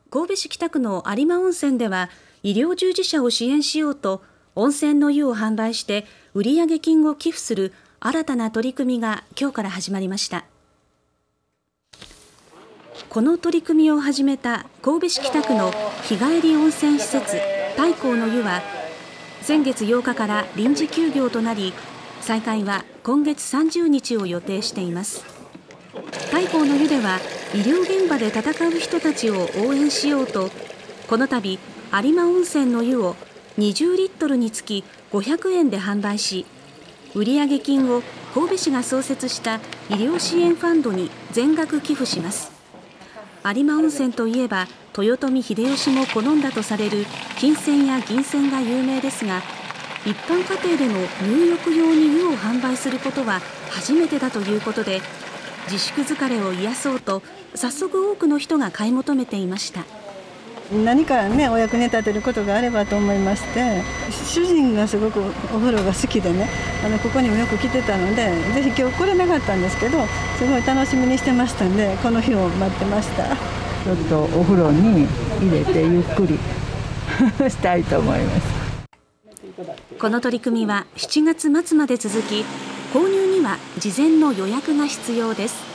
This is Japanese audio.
神戸市北区の有馬温泉では医療従事者を支援しようと温泉の湯を販売して売上金を寄付する新たな取り組みが今日から始まりました。この取り組みを始めた神戸市北区の日帰り温泉施設太閤の湯は先月8日から臨時休業となり、再開は今月30日を予定しています。太閤の湯では医療現場で戦う人たちを応援しようと、この度有馬温泉の湯を20リットルにつき500円で販売し、売上金を神戸市が創設した医療支援ファンドに全額寄付します。有馬温泉といえば豊臣秀吉も好んだとされる金泉や銀泉が有名ですが、一般家庭での入浴用に湯を販売することは初めてだということで、自粛疲れを癒そうと早速多くの人が買い求めていました。 何かね、お役に立てることがあればと思いまして、主人がすごくお風呂が好きでね、ここにもよく来てたので、ぜひ今日来れなかったんですけど、すごい楽しみにしてましたんで、この日を待ってました。 ちょっとお風呂に入れてゆっくりしたいと思います。 この取り組みは7月末まで続き、購入には事前の予約が必要です。